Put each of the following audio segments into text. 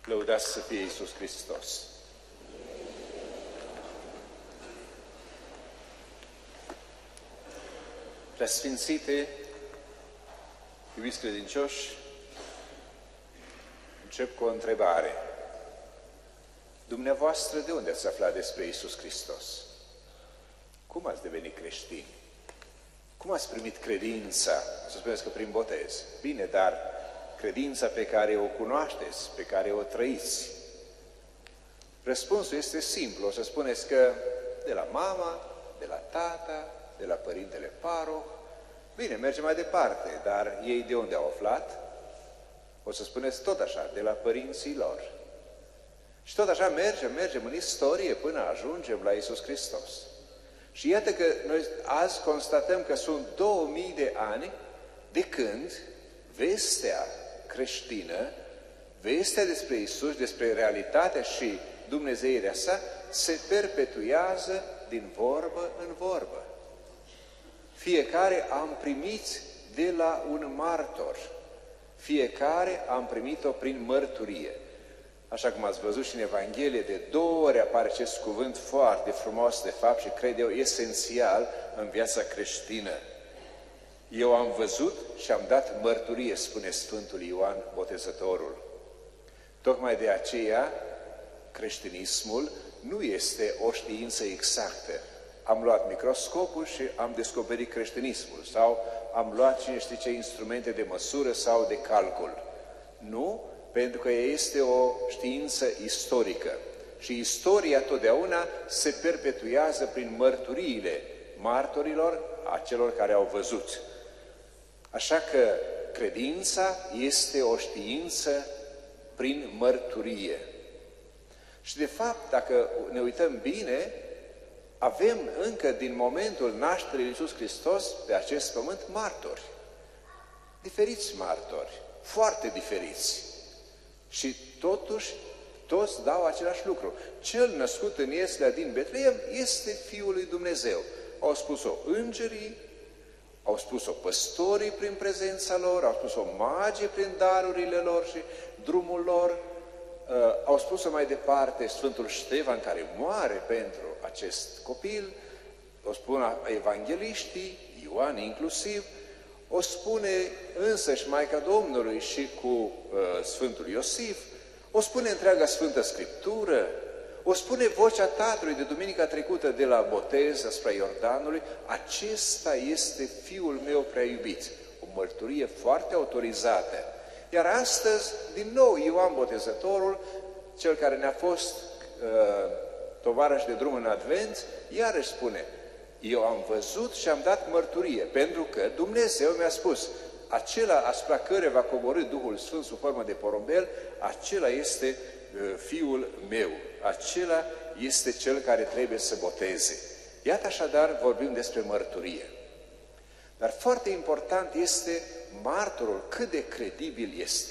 Lăudați să fie Iisus Hristos! Preasfințite, iubiți credincioși, încep cu o întrebare. Dumneavoastră, de unde ați aflat despre Iisus Hristos? Cum ați devenit creștini? Cum ați primit credința? Să spuneți că prin botez. Bine, dar credința pe care o cunoașteți, pe care o trăiți. Răspunsul este simplu. O să spuneți că de la mama, de la tata, de la părintele paroh. Bine, mergem mai departe, dar ei de unde au aflat? O să spuneți tot așa, de la părinții lor. Și tot așa mergem în istorie până ajungem la Iisus Hristos. Și iată că noi azi constatăm că sunt 2000 de ani de când vestea creștină, vestea despre Iisus, despre realitatea și dumnezeirea sa, se perpetuează din vorbă în vorbă. Fiecare am primit de la un martor. Fiecare am primit-o prin mărturie. Așa cum ați văzut și în Evanghelie, de 2 ori apare acest cuvânt foarte frumos, de fapt, și cred eu esențial în viața creștină. Eu am văzut și am dat mărturie, spune Sfântul Ioan Botezătorul. Tocmai de aceea, creștinismul nu este o știință exactă. Am luat microscopul și am descoperit creștinismul, sau am luat cine știe ce instrumente de măsură sau de calcul. Nu, pentru că este o știință istorică. Și istoria totdeauna se perpetuează prin mărturiile martorilor, a celor care au văzut. Așa că credința este o știință prin mărturie. Și de fapt, dacă ne uităm bine, avem încă din momentul nașterii lui Iisus Hristos pe acest pământ martori. Diferiți martori, foarte diferiți. Și totuși, toți dau același lucru. Cel născut în Ieslea din Betleem este Fiul lui Dumnezeu. Au spus-o îngerii, au spus-o păstorii prin prezența lor, au spus-o magii prin darurile lor și drumul lor, au spus-o mai departe Sfântul Ștefan, care moare pentru acest copil, o spun evangheliștii, Ioan inclusiv, o spune însăși Maica Domnului și cu Sfântul Iosif, o spune întreaga Sfântă Scriptură, o spune vocea Tatălui de duminica trecută de la botez asupra Iordanului, acesta este Fiul meu prea iubit. O mărturie foarte autorizată. Iar astăzi, din nou, Ioan Botezătorul, cel care ne-a fost tovarăș de drum în Advent, iarăși spune, eu am văzut și am dat mărturie, pentru că Dumnezeu mi-a spus, acela asupra care va coborî Duhul Sfânt sub formă de porumbel, acela este Fiul meu, acela este cel care trebuie să boteze. Iată așadar, vorbim despre mărturie. Dar foarte important este martorul, cât de credibil este.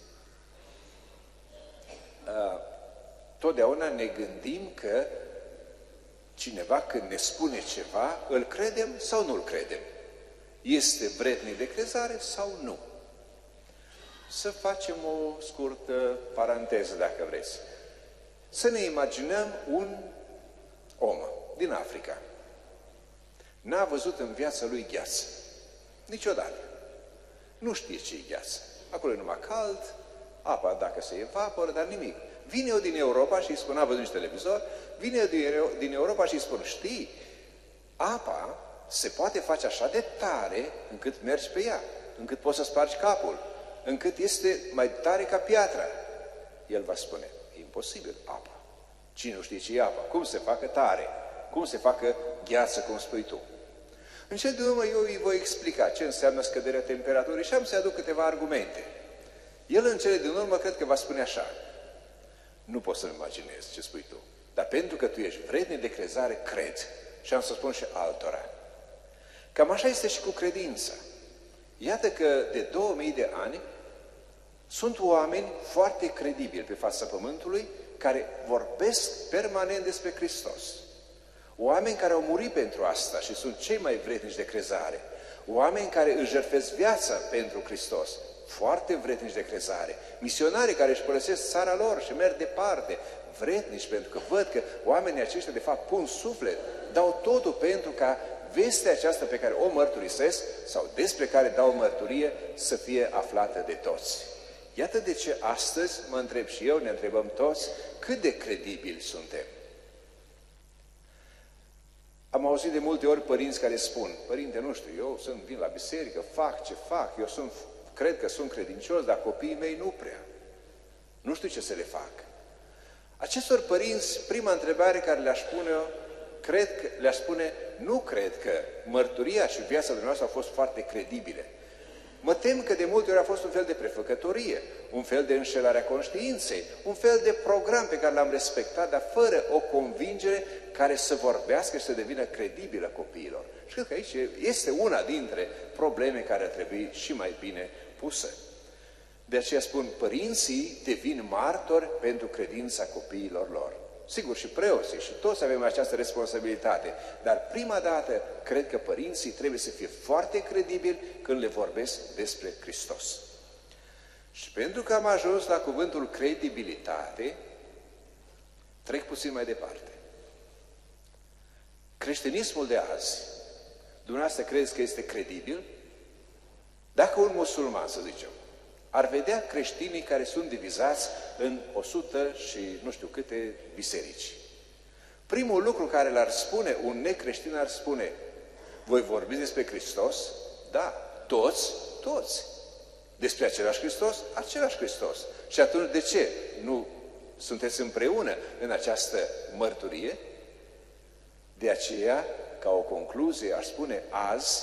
Totdeauna ne gândim că cineva când ne spune ceva, îl credem sau nu îl credem. Este vrednic de crezare sau nu. Să facem o scurtă paranteză, dacă vreți. Să ne imaginăm un om din Africa. N-a văzut în viața lui gheață. Niciodată. Nu știe ce e gheață. Acolo e numai cald, apa dacă se evaporă, dar nimic. Vine eu din Europa și îi spun, a văzut nici televizor, vine eu din Europa și îi spun, știi, apa se poate face așa de tare încât mergi pe ea, încât poți să spargi capul, încât este mai tare ca piatra. El va spune, e imposibil, apa. Cine nu știe ce e apa? Cum se facă tare? Cum se facă gheață, cum spui tu? În cel din urmă eu îi voi explica ce înseamnă scăderea temperaturii și am să aduc câteva argumente. El în cele din urmă cred că va spune așa, nu pot să-mi imaginez ce spui tu, dar pentru că tu ești vrednic de crezare, cred. Și am să spun și altora. Cam așa este și cu credința. Iată că de 2000 de ani sunt oameni foarte credibili pe fața pământului care vorbesc permanent despre Hristos. Oameni care au murit pentru asta și sunt cei mai vrednici de crezare. Oameni care își jertfesc viața pentru Hristos. foarte vrednici de crezare, misionari care își părăsesc țara lor și merg departe, vrednici pentru că văd că oamenii aceștia de fapt pun suflet, dau totul pentru ca vestea aceasta pe care o mărturisesc sau despre care dau mărturie să fie aflată de toți. Iată de ce astăzi mă întreb și eu, ne întrebăm toți, cât de credibili suntem. Am auzit de multe ori părinți care spun, părinte, nu știu, eu vin la biserică, fac ce fac, cred că sunt credincios, dar copiii mei nu prea. Nu știu ce să le fac. Acestor părinți, prima întrebare care le-aș pune eu, nu cred că mărturia și viața dumneavoastră au fost foarte credibile. Mă tem că de multe ori a fost un fel de prefăcătorie, un fel de înșelare a conștiinței, un fel de program pe care l-am respectat, dar fără o convingere care să vorbească și să devină credibilă copiilor. Și cred că aici este una dintre probleme care ar trebui și mai bine pusă. De aceea spun, părinții devin martori pentru credința copiilor lor. Sigur, și preoții, și toți avem această responsabilitate, dar prima dată cred că părinții trebuie să fie foarte credibili când le vorbesc despre Hristos. Și pentru că am ajuns la cuvântul credibilitate, trec puțin mai departe. Creștinismul de azi, dumneavoastră credeți că este credibil? Dacă un musulman, să zicem, ar vedea creștinii care sunt divizați în 100 și nu știu câte biserici. Primul lucru care l-ar spune un necreștin ar spune, voi vorbiți despre Hristos? Da, toți. Despre același Hristos? Același Hristos. Și atunci de ce nu sunteți împreună în această mărturie? De aceea, ca o concluzie, aș spune azi,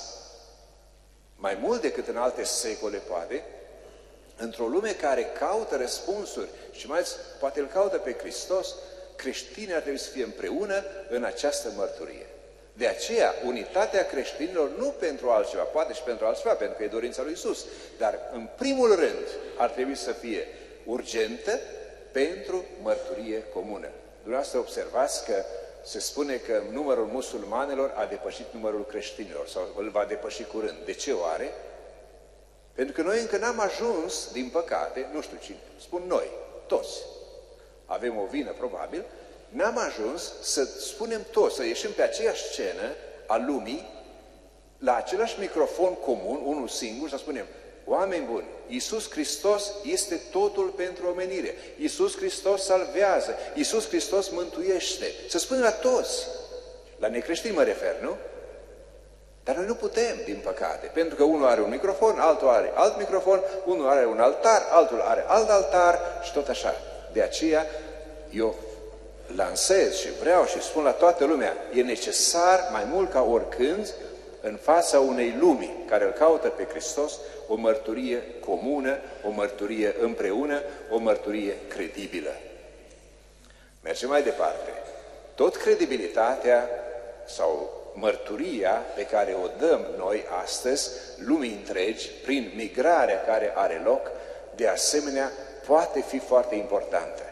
mai mult decât în alte secole poate, într-o lume care caută răspunsuri și mai ales poate îl caută pe Hristos, creștinii ar trebui să fie împreună în această mărturie. De aceea, unitatea creștinilor nu pentru altceva, poate și pentru altceva, pentru că e dorința lui Iisus, dar în primul rând ar trebui să fie urgentă pentru mărturie comună. Dumneavoastră observați că se spune că numărul musulmanilor a depășit numărul creștinilor sau îl va depăși curând. De ce oare? Pentru că noi încă n-am ajuns, din păcate, nu știu cine, spun noi, toți, avem o vină probabil, n-am ajuns să spunem toți, să ieșim pe aceeași scenă a lumii, la același microfon comun, unul singur, să spunem, oameni buni, Iisus Hristos este totul pentru omenire, Iisus Hristos salvează, Iisus Hristos mântuiește, să spunem la toți, la necreștini mă refer, nu? Dar noi nu putem, din păcate, pentru că unul are un microfon, altul are alt microfon, unul are un altar, altul are alt altar și tot așa. De aceea eu lansez și vreau și spun la toată lumea, e necesar mai mult ca oricând în fața unei lumi care îl caută pe Hristos, o mărturie comună, o mărturie împreună, o mărturie credibilă. Mergem mai departe. Tot credibilitatea sau mărturia pe care o dăm noi astăzi lumii întregi, prin migrarea care are loc, de asemenea, poate fi foarte importantă.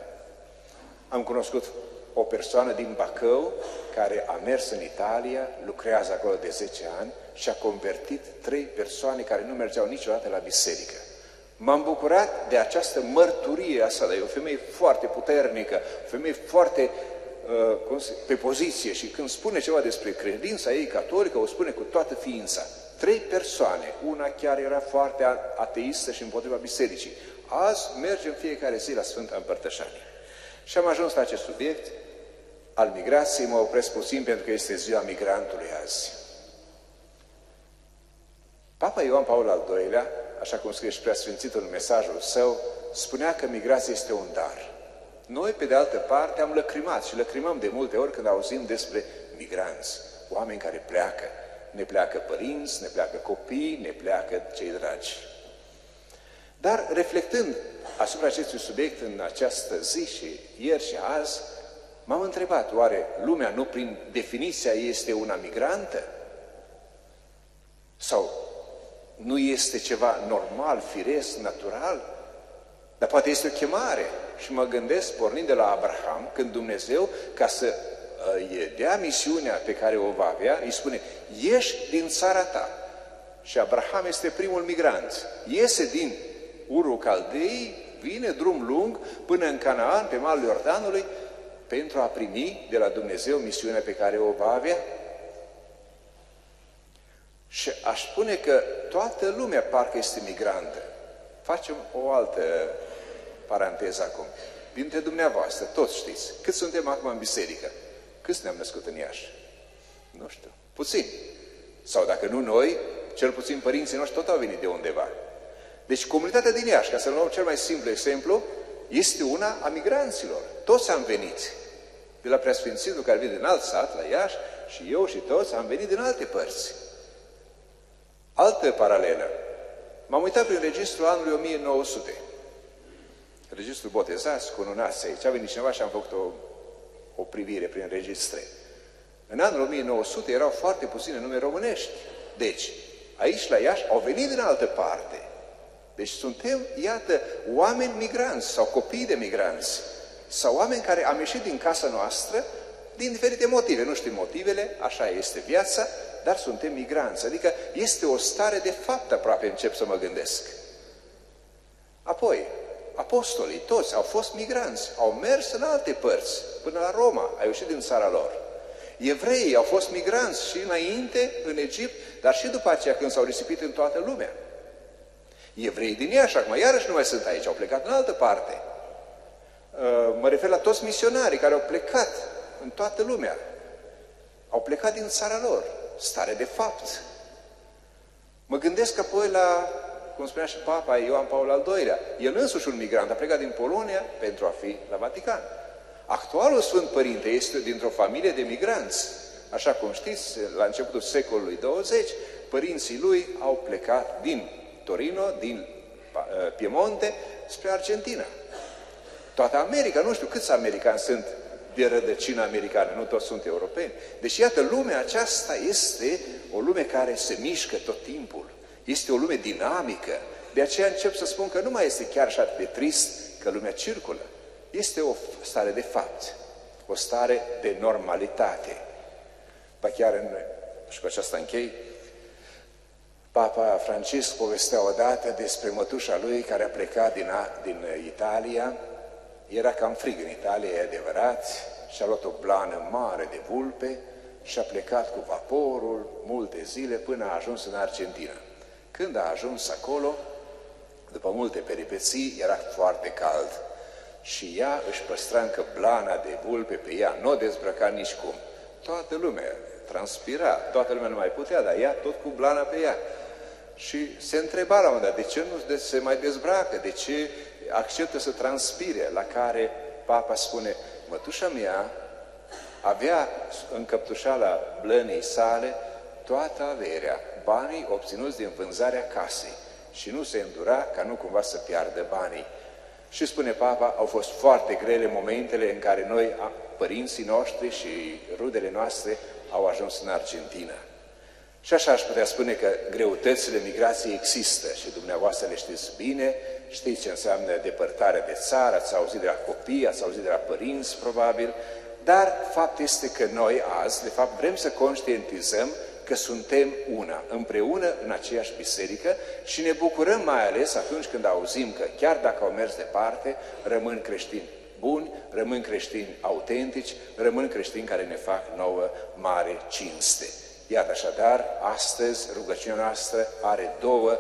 Am cunoscut o persoană din Bacău care a mers în Italia, lucrează acolo de 10 ani și a convertit 3 persoane care nu mergeau niciodată la biserică. M-am bucurat de această mărturie asta, dar e o femeie foarte puternică, o femeie foarte pe poziție și când spune ceva despre credința ei catolică, o spune cu toată ființa. 3 persoane, una chiar era foarte ateistă și împotriva bisericii. Azi mergem fiecare zi la Sfânta Împărtășanie. Și am ajuns la acest subiect al migrației, mă opresc puțin pentru că este ziua migrantului azi. Papa Ioan Paul al II-lea, așa cum scrie și Preasfințitul în mesajul său, spunea că migrația este un dar. Noi, pe de altă parte, am lăcrimat și lăcrimăm de multe ori când auzim despre migranți, oameni care pleacă. Ne pleacă părinți, ne pleacă copii, ne pleacă cei dragi. Dar reflectând asupra acestui subiect în această zi și ieri și azi, m-am întrebat, oare lumea nu prin definiția ei este una migrantă? Sau nu este ceva normal, firesc, natural? Dar poate este o chemare. Și mă gândesc, pornind de la Abraham, când Dumnezeu, ca să îi dea misiunea pe care o va avea, îi spune, ieși din țara ta. Și Abraham este primul migrant. Iese din Urul Caldei vine drum lung până în Canaan, pe malul Iordanului, pentru a primi de la Dumnezeu misiunea pe care o va avea. Și aș spune că toată lumea parcă este migrantă. Facem o altă paranteză acum. Dintre dumneavoastră, toți știți, cât suntem acum în biserică? Câți ne-am născut în Iași? Nu știu, puțin. Sau dacă nu noi, cel puțin părinții noștri tot au venit de undeva. Deci comunitatea din Iași, ca să luăm cel mai simplu exemplu, este una a migranților. Toți am venit de la Preasfințitul, care vine din alt sat, la Iași, și eu și toți am venit din alte părți. Altă paralelă. M-am uitat prin registrul anului 1900. Registrul botezați, cununați aici. A venit cineva și am făcut o privire prin registre. În anul 1900 erau foarte puține nume românești. Deci, aici la Iași au venit din altă parte. Deci suntem, iată, oameni migranți sau copii de migranți. Sau oameni care am ieșit din casa noastră din diferite motive. Nu știm motivele, așa este viața, dar suntem migranți. Adică este o stare de fapt aproape, încep să mă gândesc. Apoi, apostolii toți au fost migranți, au mers în alte părți, până la Roma, au ieșit din țara lor. Evreii au fost migranți și înainte în Egipt, dar și după aceea când s-au risipit în toată lumea. Evreii din Iași, acum iarăși nu mai sunt aici, au plecat în altă parte. Mă refer la toți misionarii care au plecat în toată lumea. Au plecat din țara lor, stare de fapt. Mă gândesc apoi la, cum spunea și Papa Ioan Paul al II-lea, el însuși un migrant, a plecat din Polonia pentru a fi la Vatican. Actualul Sfânt Părinte este dintr-o familie de migranți. Așa cum știți, la începutul secolului 20, părinții lui au plecat din Torino, din Piemonte, spre Argentina. Toată America, nu știu câți americani sunt de rădăcină americană, nu toți sunt europeni. Deci, iată, lumea aceasta este o lume care se mișcă tot timpul. Este o lume dinamică. De aceea încep să spun că nu mai este chiar așa de trist că lumea circulă. Este o stare de fapt, o stare de normalitate. Ba chiar, și cu aceasta închei, Papa Francisc povestea odată despre mătușa lui care a plecat din Italia. Era cam frig în Italia, e adevărat, și-a luat o blană mare de vulpe și a plecat cu vaporul multe zile până a ajuns în Argentina. Când a ajuns acolo, după multe peripeții, era foarte cald și ea își păstra încă blana de vulpe pe ea, nu o dezbrăca nici cum. Toată lumea transpira, toată lumea nu mai putea, dar ea tot cu blana pe ea. Și se întreba la un moment dat, de ce nu se mai dezbracă, de ce acceptă să transpire, la care Papa spune, mătușa mea avea în căptușala blănei sale toată averea, banii obținuți din vânzarea casei și nu se îndura ca nu cumva să piardă banii. Și spune Papa, au fost foarte grele momentele în care noi, părinții noștri și rudele noastre, au ajuns în Argentina. Și așa aș putea spune că greutățile migrației există și dumneavoastră le știți bine, știți ce înseamnă depărtarea de țară, ați auzit de la copii, ați auzit de la părinți, probabil, dar fapt este că noi azi, de fapt, vrem să conștientizăm că suntem una, împreună în aceeași biserică și ne bucurăm mai ales atunci când auzim că, chiar dacă au mers departe, rămân creștini buni, rămân creștini autentici, rămân creștini care ne fac nouă mare cinste. Iată așadar, astăzi rugăciunea noastră are două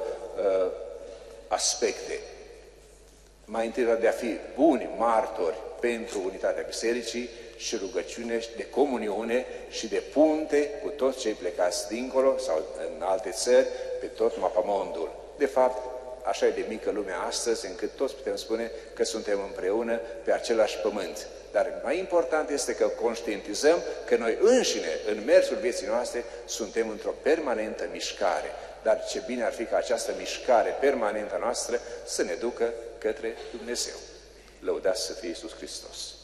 aspecte. Mai întâi de a fi buni martori pentru unitatea bisericii și rugăciune de comuniune și de punte cu toți cei plecați dincolo sau în alte țări, pe tot mapamondul. De fapt, așa e de mică lumea astăzi, încât toți putem spune că suntem împreună pe același pământ. Dar mai important este că conștientizăm că noi înșine, în mersul vieții noastre, suntem într-o permanentă mișcare. Dar ce bine ar fi ca această mișcare permanentă noastră să ne ducă către Dumnezeu. Lăudați să fie Iisus Hristos!